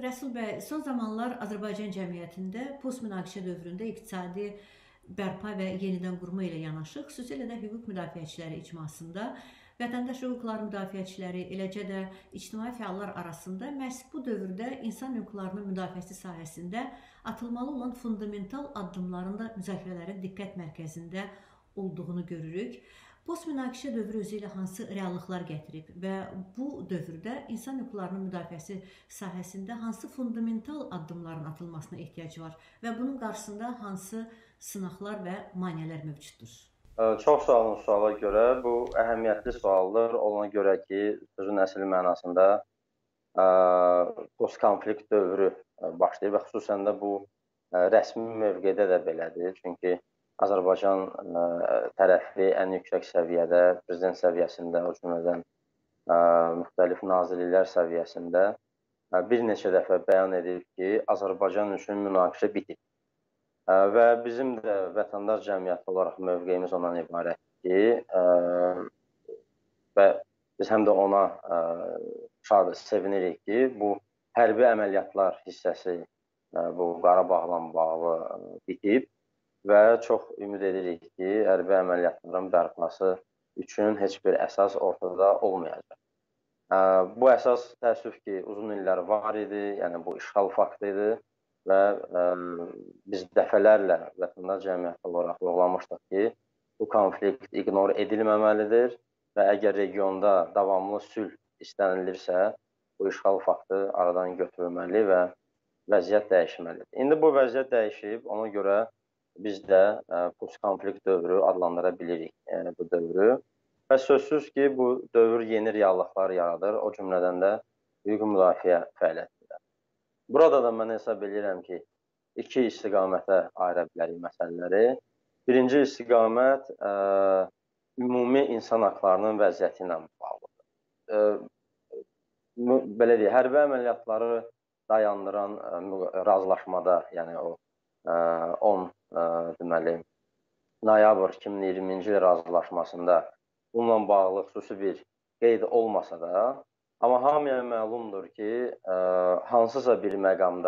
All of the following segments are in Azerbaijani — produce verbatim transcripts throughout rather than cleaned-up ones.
Rəsul bəy, son zamanlar Azərbaycan cəmiyyətində postmünaqişə dövründə iqtisadi bərpa və yenidən qurma ilə yanaşı, xüsusilə də hüquq müdafiəçiləri icmasında vətəndaş hüquqları müdafiəçiləri, eləcə də ictimai fəallar arasında məhz bu dövrdə insan hüquqlarının müdafiəsi sahəsində atılmalı olan fundamental addımların da müzakirələrin diqqət mərkəzində olduğunu görürük. Postmünaqişə dövrü özü ilə hansı reallıqlar gətirib və bu dövrdə insan hüquqlarının müdafiəsi sahəsində hansı fundamental addımların atılmasına ehtiyac var və bunun qarşısında hansı sınaqlar və maneələr mövcuddur? Çox sağ olun suala görə. Bu əhəmiyyətli sualdır. Ona görə ki, sözün əsl mənasında postkonflikt dövrü başlayır və xüsusən də bu rəsmi mövqedə də belədir. Çünki Azərbaycan tərəfi ən yüksək səviyyədə, prezident səviyyəsində, o cümlədən müxtəlif nazirliklər səviyyəsində bir neçə dəfə bəyan edib ki, Azərbaycan üçün münaqişə bitib. Və bizim də vətəndaş cəmiyyəti olaraq mövqeyimiz ondan ibarətdir ki, və biz həm də ona şad sevinirik ki, bu hərbi əməliyyatlar hissəsi bu Qarabağla bağlı bitib. Və çox ümid edirik ki, hərbi əməliyyatların bərpası üçün heç bir əsas ortada olmayacaq. Bu əsas təəssüf ki, uzun illər var idi, yəni bu işğal faktı idi və biz dəfələrlə vətəndaş cəmiyyəti olaraq vurğulamışdıq ki, bu konflikt ignor edilməməlidir və əgər regionda davamlı sülh istənilirsə, bu işğal faktı aradan götürülməli və vəziyyət dəyişməlidir. İndi bu vəziyyət dəyişib, ona görə biz də postkonflikt dövrü adlandıra bilirik bu dövrü. Və sözsüz ki, bu dövr yeni reallıqlar yaradır, o cümlədən də hüquq müdafiə fəaliyyətində. Burada da mən hesab edirəm ki, iki istiqamətə ayıra bilərik məsələləri. Birinci istiqamət ümumi insan haqlarının vəziyyəti ilə bağlıdır. Belə deyək, hərbi əməliyyatları dayandıran razılaşmada, yəni o on deməli, noyabr iki min iyirminci il razılaşmasında bununla bağlı xüsusi bir qeyd olmasa da, amma hamıya məlumdur ki, hansısa bir məqamda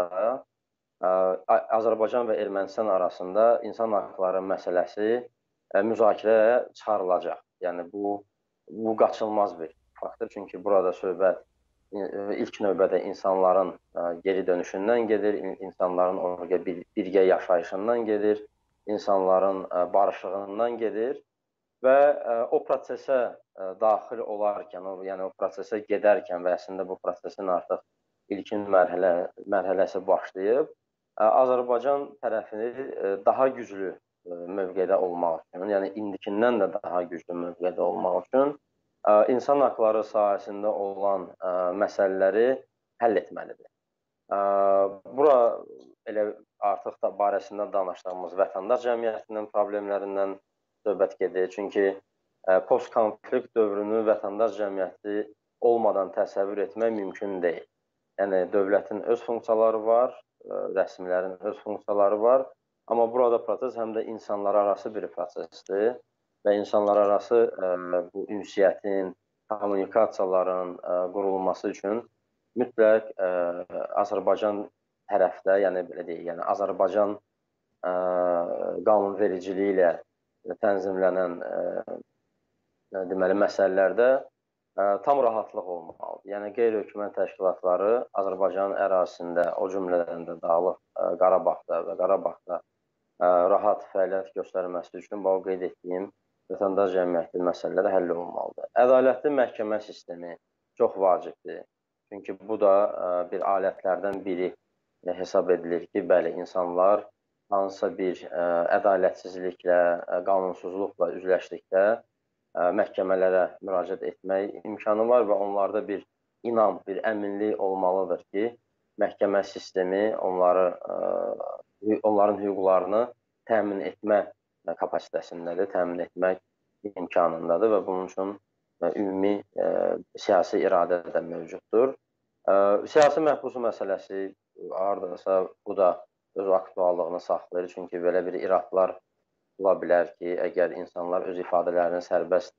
Azərbaycan və Ermənistan arasında insan haqları məsələsi müzakirəyə çıxarılacaq. Yəni, bu, bu qaçılmaz bir faktdır. Çünki burada söhbət ilk növbədə insanların geri dönüşündən gedir, insanların oraya birgə yaşayışından gedir, insanların barışığından gedir və o prosesə daxil olarkən, yəni o prosesə gedərkən və əslində bu prosesin artıq ilkin mərhələ, mərhələsi başlayıb, Azərbaycan tərəfini daha güclü mövqedə olmaq üçün, yəni indikindən də daha güclü mövqedə olmaq üçün insan haqları sahəsində olan məsələləri həll etməlidir. Bura elə artıq da barəsində danışdığımız vətəndaş cəmiyyətinin problemlərindən söhbət gedir. Çünki postkonflikt dövrünü vətəndaş cəmiyyəti olmadan təsəvvür etmək mümkün deyil. Yəni, dövlətin öz funksiyaları var, rəsmilərin öz funksiyaları var, amma burada proses həm də insanlar arası bir prosesdir. Və insanlar arası bu ünsiyyətin, kommunikasiyaların qurulması üçün mütləq Azərbaycan tərəfdə, yəni belə deyək, yəni Azərbaycan qanunvericiliyi ilə tənzimlənən deməli məsələlərdə tam rahatlıq olmalıdır. Yəni qeyri-hökumət təşkilatları Azərbaycan ərazisində, o cümlədən də Dağlıq Qarabağda və Qarabağda rahat fəaliyyət göstərməsi üçün bu qeyd etdiyim vətəndaş cəmiyyəti məsələləri həll olunmalıdır. Ədalətli məhkəmə sistemi çox vacibdir. Çünki bu da bir alətlərdən biri hesab edilir ki, bəli, insanlar hansısa bir ədalətsizliklə, qanunsuzluqla üzləşdikdə məhkəmələrə müraciət etmək imkanı var və onlarda bir inam, bir əminlik olmalıdır ki, məhkəmə sistemi onları, onların hüquqlarını təmin etmə kapasitəsindədir, təmin etmək imkanındadır və bunun üçün ümumi siyasi iradə də mövcuddur. Siyasi məhbus məsələsi hardasa bu da öz aktuallığını saxlayır. Çünki belə bir iradlar ola bilər ki, əgər insanlar öz ifadələrini sərbəst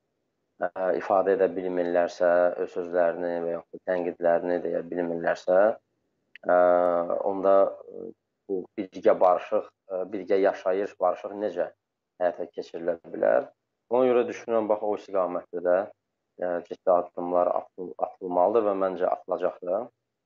ifadə edə bilmirlərsə, öz sözlərini və yaxud tənqidlərini deyə bilmirlərsə, onda bu birgə barışıq, birgə yaşayış, barışıq necə həyata keçirilə bilər? Ona görə düşünürəm, bax, o istiqamətdə də ciddi addımlar atılmalıdır və məncə atılacaqdır.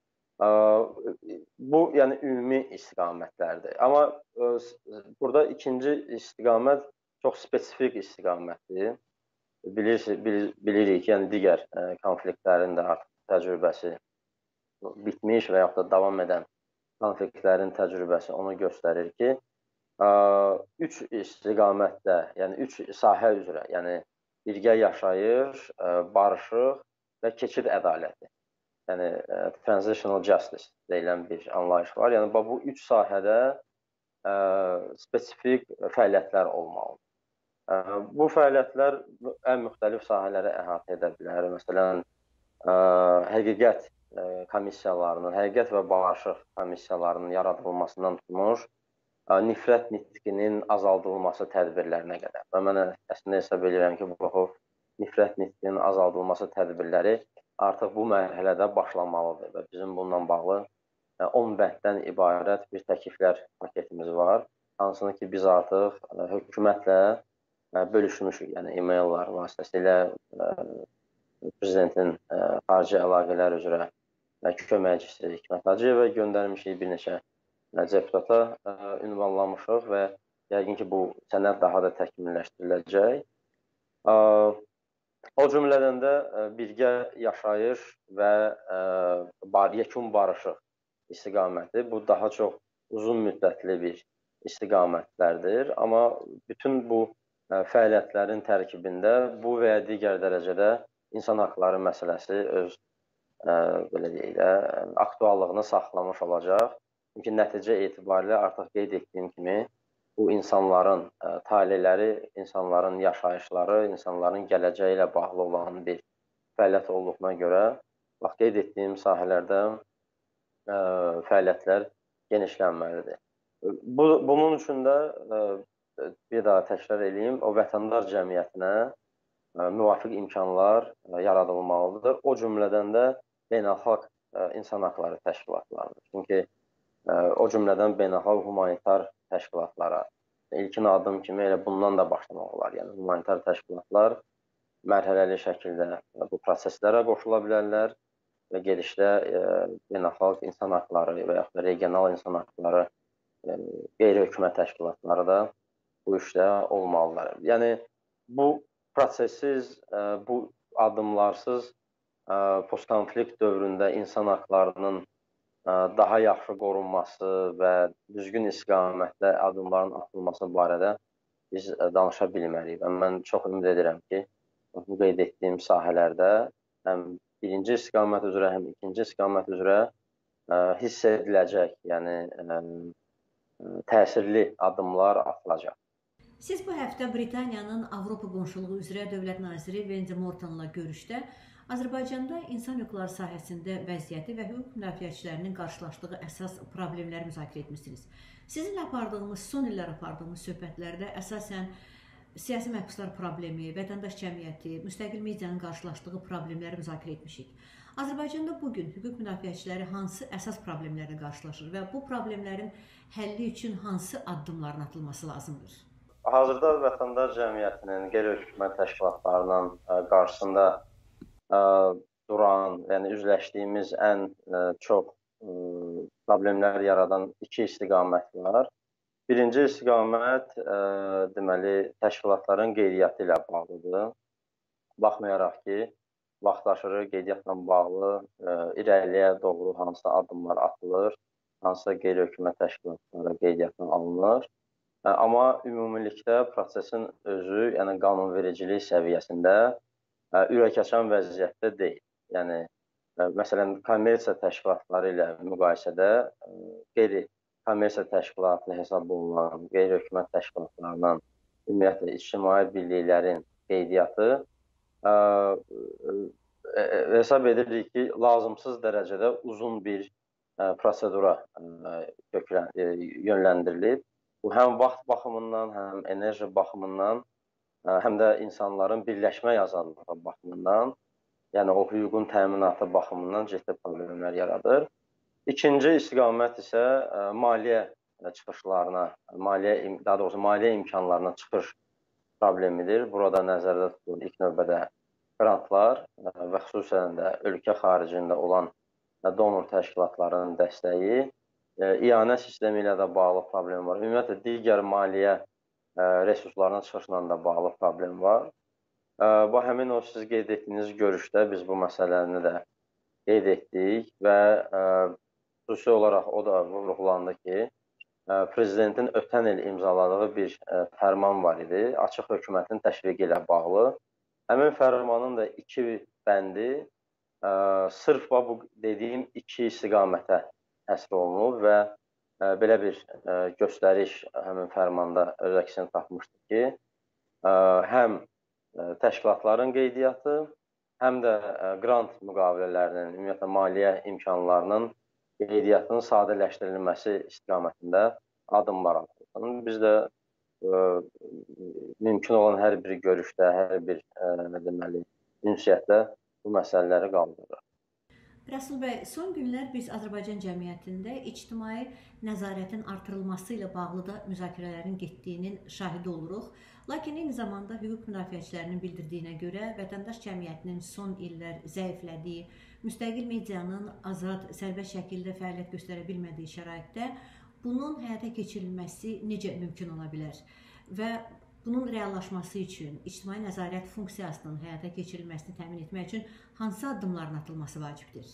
Bu, yəni, ümumi istiqamətlərdir. Amma burada ikinci istiqamət çox spesifik istiqamətdir. Bilirik ki, yəni, digər konfliktlərin də artıq təcrübəsi bitmiş və yaxud da davam edən konfliktlərin təcrübəsi onu göstərir ki, üç istiqamətdə, yəni üç sahə üzrə, yəni birgə yaşayış, barışıq və keçid ədaləti, yəni transitional justice deyilən bir anlayış var. Yəni bu üç sahədə spesifik fəaliyyətlər olmalıdır. Bu fəaliyyətlər ən müxtəlif sahələri əhatə edə bilər. Məsələn, həqiqət komissiyalarının, həqiqət və barışıq komissiyalarının yaradılmasından tutmuş, nifrət nitqinin azaldılması tədbirlərinə qədər. Və mən əslində hesab edirəm ki, bu nifrət nitqinin azaldılması tədbirləri artıq bu mərhələdə başlamalıdır və bizim bununla bağlı on bənddən ibarət bir təkliflər paketimiz var. Hansını ki, biz artıq hökumətlə bölüşmüşük, yəni e-maillar vasitəsilə prezidentin xarici əlaqələr üzrə köməkçisi Hikmət Hacıyevə göndərmişik, bir neçə deputata ünvanlamışıq və yəqin ki, bu sənəd daha da təkmilləşdiriləcək. O cümlədən də birgə yaşayış və yekun barışıq istiqaməti, bu daha çox uzun müddətli bir istiqamətlərdir. Amma bütün bu fəaliyyətlərin tərkibində bu və ya digər dərəcədə insan haqları məsələsi öz belə deyək də, aktuallığını saxlamış olacaq. Çünki nəticə etibarilə artıq qeyd etdiyim kimi bu insanların taleləri, insanların yaşayışları, insanların gələcəyi ilə bağlı olan bir fəaliyyət olduğuna görə bax, qeyd etdiyim sahələrdə fəaliyyətlər genişlənməlidir. Bunun üçün də bir daha təkrar edeyim, o vətəndaş cəmiyyətinə müvafiq imkanlar yaradılmalıdır. O cümlədən də beynəlxalq insan haqları təşkilatlarıdır. Çünki o cümlədən beynəlxalq humanitar təşkilatlara ilkin adım kimi elə bundan da başlamaq olar. Yəni, humanitar təşkilatlar mərhələli şəkildə bu proseslərə qoşula bilərlər və gedişdə beynəlxalq insan haqları və yaxud da regional insan haqları qeyri-hökumət təşkilatları da bu işdə olmalılar. Yəni, bu prosessiz, bu addımlarsız postkonflikt dövründə insan haqlarının daha yaxşı qorunması və düzgün istiqamətdə addımların atılması barədə biz danışa bilməliyik. Və mən çox ümid edirəm ki, bu qeyd etdiyim sahələrdə həm birinci istiqamət üzrə, həm ikinci istiqamət üzrə hiss ediləcək, yəni təsirli addımlar atılacaq. Siz bu həftə Britaniyanın Avropa qonşuluğu üzrə dövlət naziri Wendy Mortonla görüşdə Azərbaycanda insan hüquqları sahəsində vəziyyəti və hüquq müdafiəçilərinin qarşılaşdığı əsas problemləri müzakirə etmişsiniz. Sizinlə apardığımız, son illər apardığımız söhbətlərdə əsasən siyasi məhbuslar problemi, vətəndaş cəmiyyəti, müstəqil medianın qarşılaşdığı problemləri müzakirə etmişik. Azərbaycanda bugün hüquq müdafiəçiləri hansı əsas problemlərlə qarşılaşır və bu problemlərin həlli üçün hansı addımların atılması lazımdır? Hazırda vətəndaş cəmiyyətinin qeyri-hökumət təşkilatlarının qarşısında duran, yəni üzləşdiyimiz ən çox problemlər yaradan iki istiqamət var. Birinci istiqamət deməli təşkilatların qeydiyyatı ilə bağlıdır. Baxmayaraq ki, vaxtaşırı qeydiyyatla bağlı irəliyə doğru hansı addımlar atılır, hansı qeyri-hökumət təşkilatları qeydiyyatına alınır. Amma ümumilikdə prosesin özü, yəni qanunvericilik səviyyəsində ürəkaçan vəziyyətdə deyil. Yəni, məsələn, kommersiya təşkilatları ilə müqayisədə qeyri-kommersiya təşkilatı hesab olunan qeyri-hökumət təşkilatlarından ümumiyyətlə ictimai birliklərin qeydiyyatı hesab edirik ki, lazımsız dərəcədə uzun bir prosedura yönləndirilib. Bu, həm vaxt baxımından, həm enerji baxımından, həm də insanların birləşmə azadlığı baxımından, yəni o hüququn təminatı baxımından ciddi problemlər yaradır. İkinci istiqamət isə ə, maliyyə çıxışlarına, maliyyə, daha doğrusu maliyyə imkanlarına çıxış problemidir. Burada nəzərdə tutulur ilk növbədə qrantlar və xüsusən də ölkə xaricində olan donor təşkilatlarının dəstəyi, ianə sistemi ilə də bağlı problem var. Ümumiyyətlə, digər maliyyə resurslarına çıxışla da bağlı problem var. Bu, həmin o siz qeyd etdiyiniz görüşdə biz bu məsələni də qeyd etdik və xüsusi olaraq o da vurğulandı ki, Prezidentin ötən il imzaladığı bir fərman var idi, açıq hökumətin təşviqi ilə bağlı. Həmin fərmanın da iki bəndi sırf bu dediyim iki istiqamətə həsr olunub və belə bir göstəriş həmin fərmanda öz əksini tapmışdı ki, həm təşkilatların qeydiyyatı, həm də qrant müqavilələrinin, ümumiyyətlə maliyyə imkanlarının qeydiyyatının sadələşdirilməsi istiqamətində addımlar atılsın. Biz də mümkün olan hər bir görüşdə, hər bir deməli, ünsiyyətdə bu məsələləri qaldırırıq. Rəsul bəy, son günlər biz Azərbaycan cəmiyyətində ictimai nəzarətin artırılması ilə bağlı da müzakirələrin getdiyinin şahidi oluruq. Lakin eyni zamanda hüquq müdafiəçilərinin bildirdiyinə görə vətəndaş cəmiyyətinin son illər zəiflədiyi, müstəqil medianın azad, sərbəst şəkildə fəaliyyət göstərə bilmədiyi şəraitdə bunun həyata keçirilməsi necə mümkün ola bilər? Və bunun reallaşması üçün ictimai nəzarət funksiyasının həyata keçirilməsini təmin etmək üçün hansı addımların atılması vacibdir?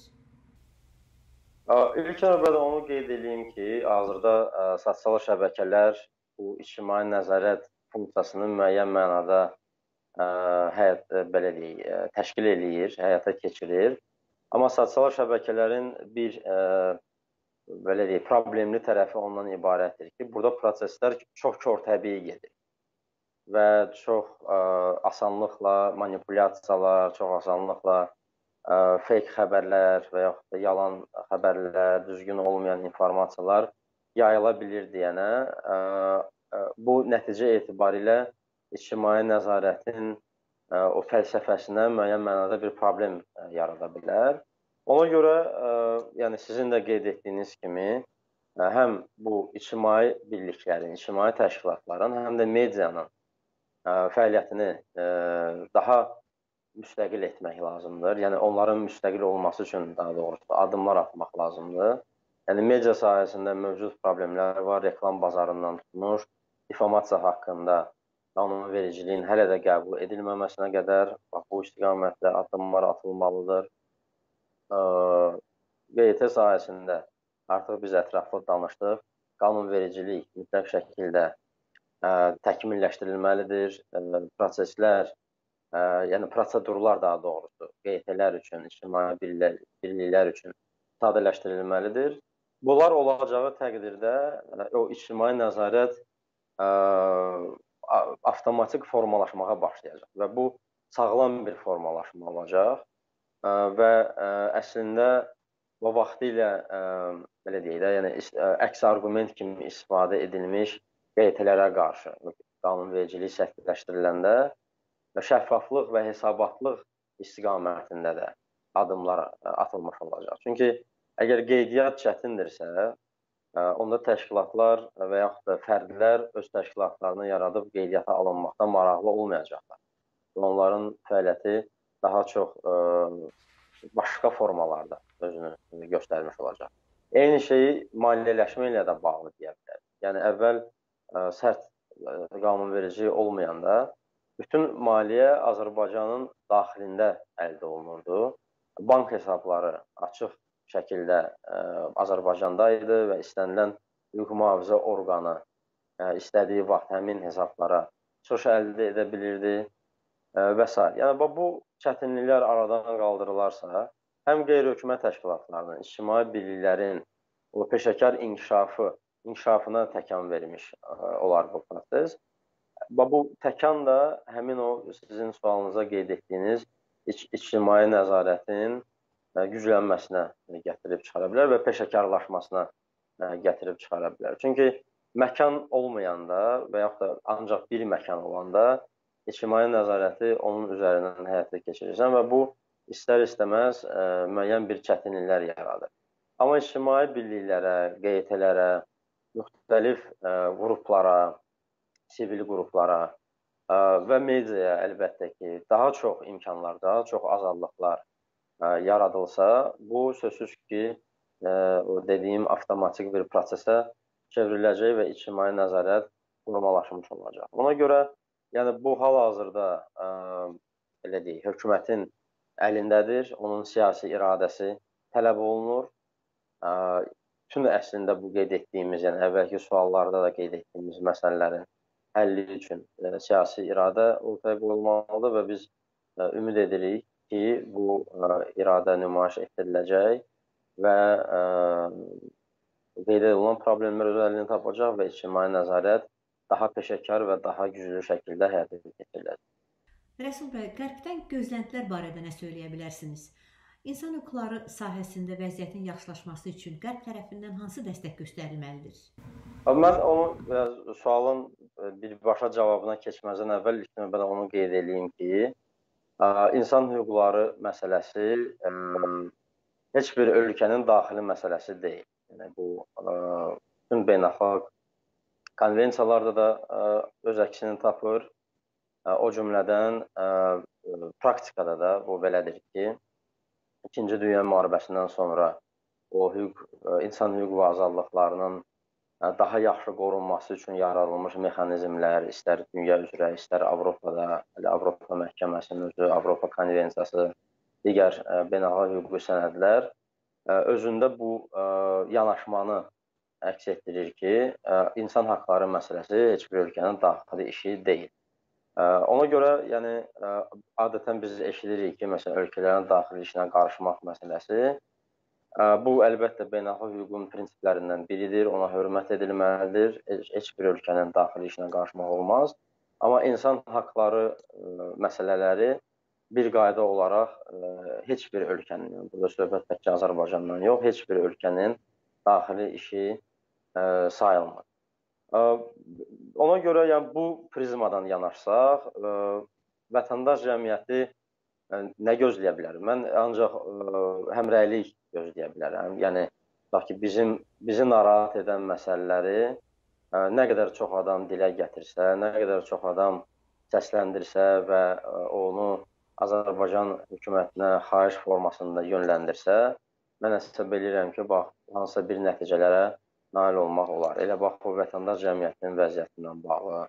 İlk növbədə onu qeyd edeyim ki, hazırda sosial şəbəkələr bu ictimai nəzarət funksiyasını müəyyən mənada həyat, belə deyək, təşkil eləyir, həyata keçirir. Amma sosial şəbəkələrin bir belə deyək, problemli tərəfi ondan ibarətdir ki, burada proseslər çox körtəbii gedir və çox asanlıqla manipulyasiyalar, çox asanlıqla fake xəbərlər və yaxud da yalan xəbərlər, düzgün olmayan informasiyalar yayıla bilir deyənə, bu nəticə etibarilə ictimai nəzarətin o fəlsəfəsinə müəyyən mənada bir problem yarada bilər. Ona görə, yəni sizin də qeyd etdiyiniz kimi, həm bu ictimai birliklərin, ictimai təşkilatların, həm də medianın fəaliyyətini daha müstəqil etmək lazımdır. Yəni, onların müstəqil olması üçün, daha doğrusu, addımlar atmaq lazımdır. Yəni, media sahəsində mövcud problemlər var, reklam bazarından tutmuş, difamasiya haqqında qanunvericiliyin hələ də qəbul edilməməsinə qədər bu istiqamətdə addımlar atılmalıdır. Q Y T sahəsində artıq biz ətraflı danışdıq. Qanunvericilik mütləq şəkildə təkmilləşdirilməlidir. Proseslər, yəni prosedurlar daha doğrusu Q Y T'lər üçün, ictimai birliklər üçün sadələşdirilməlidir. Bunlar olacağı təqdirdə o ictimai nəzarət avtomatik formalaşmağa başlayacaq və bu sağlam bir formalaşma olacaq və əslində o vaxtilə belə deyək də, yəni əks arqument kimi istifadə edilmiş Q Y T'lərə qarşı qanunvericilik səhvləşdiriləndə şəffaflıq və hesabatlıq istiqamətində də addımlar atılmış olacaq. Çünki əgər qeydiyyat çətindirsə, onda təşkilatlar və yaxud da fərdlər öz təşkilatlarını yaradıb qeydiyyata alınmaqda maraqlı olmayacaqlar. Onların fəaliyyəti daha çox başqa formalarda özünü göstərmiş olacaq. Eyni şeyi maliyyələşmə ilə də bağlı deyə bilər. Yəni, əvvəl sərt qanunverici olmayanda bütün maliyyə Azərbaycanın daxilində əldə olunurdu. Bank hesabları açıq şəkildə Azərbaycanda idi və istənilən hüquq mühafizə orqanı istədiyi vaxt həmin hesablara çıxış əldə edə bilirdi və s. Yəni, bu çətinliklər aradan qaldırılarsa, həm qeyri-hökumət təşkilatlarının, ictimai birliklərin o peşəkar inkişafı, inkişafına təkan vermiş olar bu proses. Bu təkan da həmin o sizin sualınıza qeyd etdiyiniz ictimai nəzarətin güclənməsinə gətirib çıxara bilər və peşəkarlaşmasına gətirib çıxara bilər. Çünki məkan olmayanda və yaxud da ancaq bir məkan olanda ictimai nəzarəti onun üzərindən həyata keçirirsən və bu istər-istəməz müəyyən bir çətinliklər yaradır. Amma ictimai birliklərə, qeytələrə, müxtəlif ə, qruplara, sivil qruplara ə, və mediaya əlbəttə ki, daha çox imkanlar, daha çox azadlıqlar ə, yaradılsa, bu sözsüz ki, ə, o dediyim avtomatik bir prosesə çevriləcək və ictimai nəzarət formalaşmış olacaq. Ona görə, yəni bu hal-hazırda ə, elə deyək, hökumətin əlindədir, onun siyasi iradəsi tələb olunur. Ə, bütün əslində bu qeyd etdiyimiz, yəni əvvəlki suallarda da qeyd etdiyimiz məsələlərin həlli üçün ə, siyasi iradə ortaya qoyulmalıdır və biz ə, ümid edirik ki, bu ə, iradə nümayiş etdiriləcək və ə, qeyd olunan problemlər öz həllini tapacaq və ictimai nəzarət daha peşəkar və daha güclü şəkildə həyata keçiriləcək. Rəsul bəy, Qərbdən gözləntilər barədə nə söyləyə bilərsiniz? İnsan hüquqları sahəsində vəziyyətin yaxşılaşması üçün Qərb tərəfindən hansı dəstək göstərilməlidir? Mən onu sualın birbaşa cavabına keçməzdən əvvəl ilk növbədə onu qeyd edeyim ki, insan hüquqları məsələsi heç bir ölkənin daxili məsələsi deyil. Yəni bu bütün beynəlxalq konvensiyalarda da öz əksini tapır. O cümlədən praktikada da bu belədir ki, İkinci Dünya müharibəsindən sonra o hüquq, insan hüquq və azadlıqlarının daha yaxşı qorunması üçün yaradılmış mexanizmlər, istər dünya üzrə, istər Avropada, Avropa məhkəməsinin özü, Avropa konvensiyası, digər beynəlxalq hüquqi sənədlər özündə bu yanaşmanı əks etdirir ki, insan haqları məsələsi heç bir ölkənin daxili işi deyil. Ona görə, yəni, adətən biz eşidirik ki, məsələn, ölkələrin daxili işinə qarışmaq məsələsi, bu, əlbəttə, beynəlxalq hüququn prinsiplərindən biridir, ona hörmət edilməlidir, heç bir ölkənin daxili işinə qarışmaq olmaz. Amma insan haqları məsələləri bir qayda olaraq heç bir ölkənin, yəni, burada söhbət təkcə Azərbaycandan yox, heç bir ölkənin daxili işi sayılmır. Ona görə, yəni, bu prizmadan yanaşsaq, vətəndaş cəmiyyəti nə gözləyə bilər? Mən ancaq həmrəylik gözləyə bilərəm. Yəni, ki, bizim, bizi narahat edən məsələləri nə qədər çox adam dilə gətirsə, nə qədər çox adam səsləndirsə və onu Azərbaycan hökumətinə xahiş formasında yönləndirsə, mən hesab edirəm ki, bax, hansısa bir nəticələrə nail olmaq olar. Elə bax, bu vətəndaş cəmiyyətinin vəziyyətindən bağlı,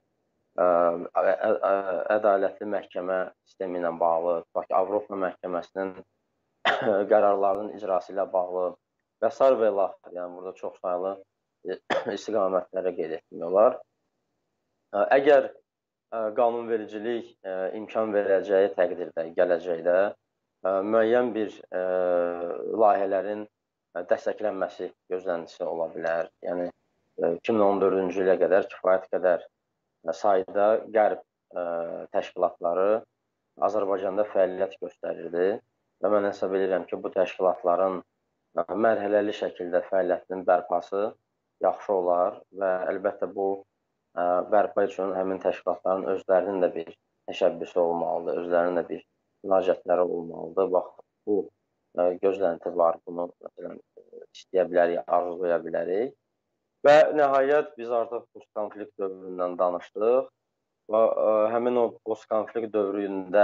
ədalətli məhkəmə sistemi ilə bağlı, bax, Avropa məhkəməsinin qərarlarının icrası ilə bağlı və s. və ilə, yəni burada çox sayılı istiqamətlərə qeyd etmək olar. Əgər qanunvericilik imkan verəcəyi təqdirdə, gələcəkdə müəyyən bir layihələrin dəstəklənməsi gözləntisi ola bilər. Yəni, iki min on dördüncü ilə qədər kifayət qədər sayda qərb təşkilatları Azərbaycanda fəaliyyət göstərirdi və mən hesab edirəm ki, bu təşkilatların mərhələli şəkildə fəaliyyətinin bərpası yaxşı olar və əlbəttə bu bərpa üçün həmin təşkilatların özlərinin də bir təşəbbüsü olmalıdır, özlərinin də bir müraciətləri olmalıdır. Bax, bu gözlənti var, bunu məsələn, istəyə bilərik, arzulaya bilərik. Və nəhayət biz artıq post-konflikt dövründən danışdıq və həmin o post-konflikt dövründə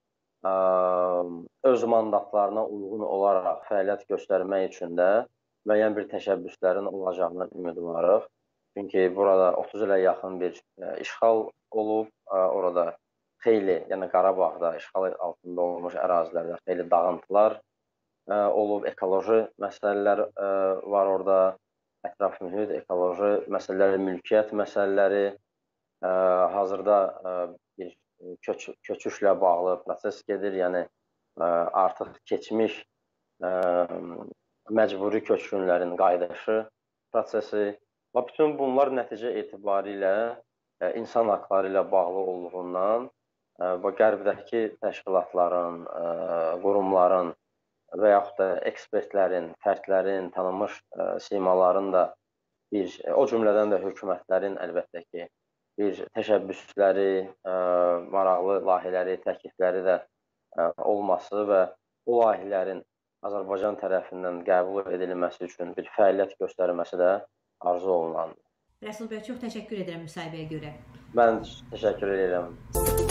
öz mandatlarına uyğun olaraq fəaliyyət göstərmək üçün də müəyyən bir təşəbbüslərin olacağına ümidvarıq. Çünki burada otuz ilə yaxın bir işğal olub, orada xeyli, yəni Qarabağda işğal altında olmuş ərazilərdə xeyli dağıntılar olub, ekoloji məsələlər var orada, ətraf mühit, ekoloji məsələlər, mülkiyyət məsələləri, hazırda bir köç, köçüşlə bağlı proses gedir, yəni artıq keçmiş məcburi köçkünlərin qayıdışı prosesi və bütün bunlar nəticə etibarilə insan haqları ilə bağlı olduğundan və qərbdəki təşkilatların, qurumların və yaxud da ekspertlərin, fərdlərin, tanınmış simaların da bir, o cümlədən də hökumətlərin əlbəttə ki, bir təşəbbüsləri, maraqlı layihələri, təklifləri də olması və bu layihələrin Azərbaycan tərəfindən qəbul edilməsi üçün bir fəaliyyət göstərməsi də arzu olunandır. Rəsul bəy, çox təşəkkür edirəm müsahibəyə görə. Mən təşəkkür edirəm.